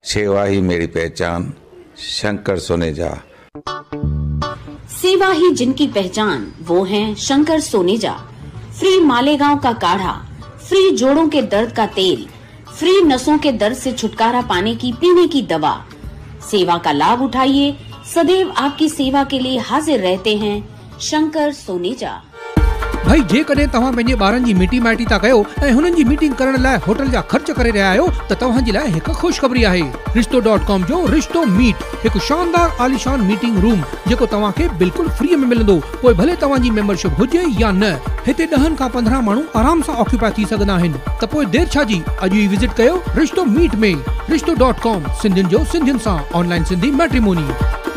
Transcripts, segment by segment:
सेवा ही मेरी पहचान, शंकर सोनेजा। सेवा ही जिनकी पहचान, वो हैं शंकर सोनेजा। फ्री मालेगांव का काढ़ा, फ्री जोड़ों के दर्द का तेल, फ्री नसों के दर्द से छुटकारा पाने की पीने की दवा। सेवा का लाभ उठाइए, सदैव आपकी सेवा के लिए हाजिर रहते हैं शंकर सोनेजा। भाई जे कॾहिं तव्हां पंहिंजे ॿारनि जी मिटी माइटी था कयो ऐं हुननि जी मीटिंग करण लाइ होटल जा ख़र्च करे रहिया आहियो त तव्हां जे लाइ हिकु ख़ुशख़बरी आहे। रिश्तो.com जो रिश्तो मीट, हिकु शानदार आलीशान मीटिंग रूम जेको तव्हां खे बिल्कुलु फ्री में मिलंदो, पोइ भले तव्हां जी मेंबरशिप हुजे या न। हिते 10 खां 15 माण्हू आराम सां ऑक्यूपाई थी सघंदा आहिनि, त पोइ देर छा जी, अॼु ई विज़िट कयो रिश्तो मीट में। रिश्तो.com, सिंधियुनि जो सिंधियुनि सां ऑनलाइन सिंधी मैट्रिमोनी।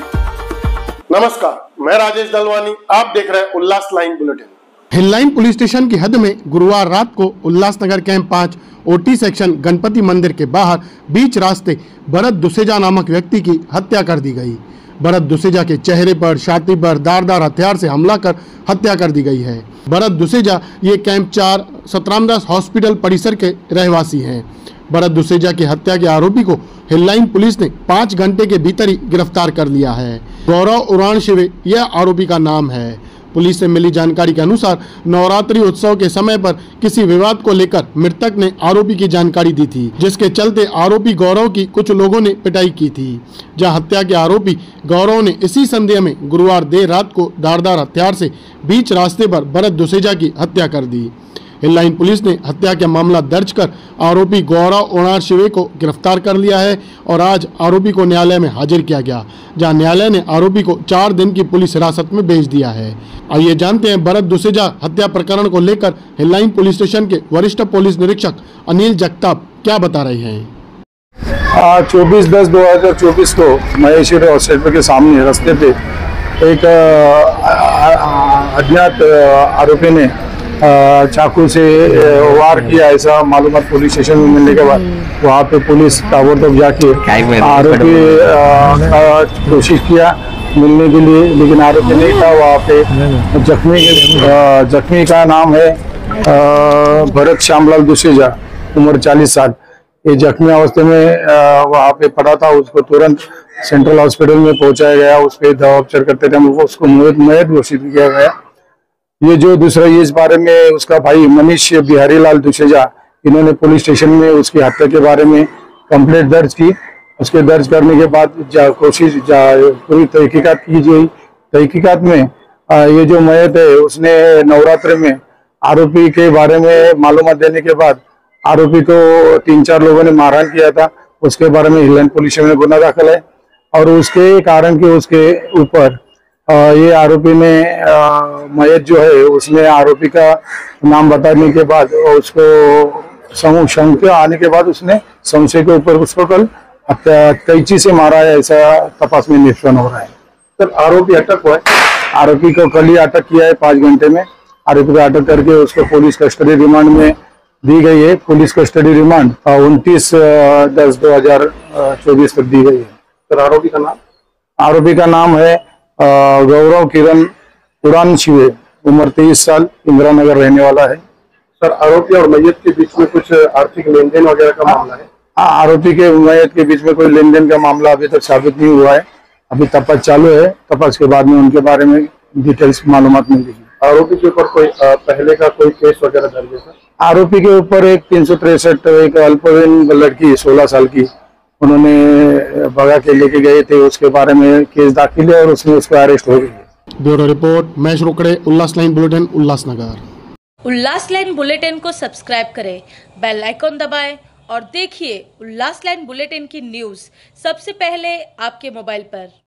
नमस्कार, मैं राजेश दलवानी, आप देख रहे हैं Ullas line bulletin. Hill line police station की हद में गुरुवार रात को Ulhasnagar camp 5 OT section Ganpati मंदिर के बाहर बीच रास्ते भरत दुसेजा नामक व्यक्ति की हत्या कर दी गई। भरत दुसेजा के चेहरे पर, छाती पर धारदार हथियार से हमला कर हत्या कर दी गई है। भरत दुसेजा ये कैंप 4 सतरामदास हॉस्पिटल परिसर के रहवासी हैं। भरत दुसेजा की हत्या के आरोपी को हिललाइन पुलिस ने 5 घंटे के भीतर ही गिरफ्तार कर लिया है। गौरव उराण शिवे यह आरोपी का नाम है। पुलिस से मिली जानकारी के अनुसार नवरात्रि उत्सव के समय पर किसी विवाद को लेकर मृतक ने आरोपी की जानकारी दी थी, जिसके चलते आरोपी गौरव की कुछ लोगों ने पिटाई की थी। जहां हत्या के आरोपी गौरव ने इसी संदेह में गुरुवार देर रात को धारदार हथियार से बीच रास्ते पर भरत दुसेजा की हत्या कर दी। हिललाइन पुलिस ने हत्या का मामला दर्ज कर आरोपी गौरव उराण शिवे को गिरफ्तार कर लिया है और आज आरोपी को न्यायालय में हाजिर किया गया, जहां न्यायालय ने आरोपी को 4 दिन की पुलिस हिरासत में भेज दिया है। आइए जानते हैं भरत दुसेजा हत्या प्रकरण को लेकर हिललाइन पुलिस स्टेशन के वरिष्ठ पुलिस निरीक्षक अनिल जगताप क्या बता रहे हैं। 24/10/2024 को महेश्वरी हॉस्पिटल के सामने रास्ते पे एक अज्ञात आरोपी ने चाकू से वार किया, ऐसा मालूमात पुलिस स्टेशन में मिलने के बाद वहाँ पे पुलिस ताबड़तोड़ जाके आरोपी का कोशिश किया मिलने के लिए, लेकिन आरोपी नहीं था। वहाँ पे जख्मी का नाम है भरत श्यामलाल दुसेजा, उम्र 40 साल। ये जख्मी अवस्था में वहाँ पे पड़ा था। उसको तुरंत सेंट्रल हॉस्पिटल में पहुंचाया गया। उस पर दवा उपचार करते थे, उसको मृत घोषित किया गया। ये जो दूसरा, ये इस बारे में उसका भाई मनीष बिहारी लाल दुसेजा, इन्होंने पुलिस स्टेशन में उसकी हत्या के बारे में कंप्लेंट दर्ज की। उसके दर्ज करने के बाद पूरी तहकीकात की गई। तहकीकात में ये जो मयत है उसने नवरात्रि में आरोपी के बारे में मालूमात देने के बाद आरोपी को 3-4 लोगों ने मारहान किया था। उसके बारे में हिललाइन पुलिस स्टेशन में गुना दाखिल है और उसके कारण के उसके ऊपर ये आरोपी ने मयत जो है उसमें आरोपी का नाम बताने के बाद उसको संशय आने के बाद उसने संशय के ऊपर उसको कल कैंची से मारा है, ऐसा तपास में निष्पन्न हो रहा है। सर, आरोपी अटक हुआ है? आरोपी को कल ही अटक किया है 5 घंटे में। आरोपी को अटक करके उसको पुलिस कस्टडी रिमांड में दी गई है। पुलिस कस्टडी रिमांड 29/10/2024 तक दी गई है। सर, आरोपी का नाम? आरोपी का नाम है गौरव किरण उराण शिवे, उम्र 23 साल, इंदिरा नगर रहने वाला है। सर, आरोपी और मयत के बीच में कुछ आर्थिक लेन देन वगैरह का मामला है? आरोपी के मयत के बीच में कोई लेन देन का मामला अभी तक साबित नहीं हुआ है। अभी तपास चालू है। तपास के बाद में उनके बारे में डिटेल्स मालूमात मिलेगी। आरोपी के ऊपर कोई पहले का कोई केस वगैरह दर्ज है सर? आरोपी के ऊपर एक 363, एक अल्पवयीन लड़की 16 साल की उन्होंने भगा के लेके गए थे, उसके बारे में केस दाखिल है और उसमें उसको अरेस्ट हो गई है। Bureau report, Mahesh Rokade, Ullas line bulletin, Ulhasnagar. Ullas line bulletin को सब्सक्राइब करें, बेल आइकॉन दबाएं और देखिए उल्लास लाइन बुलेटिन की न्यूज़ सबसे पहले आपके मोबाइल पर।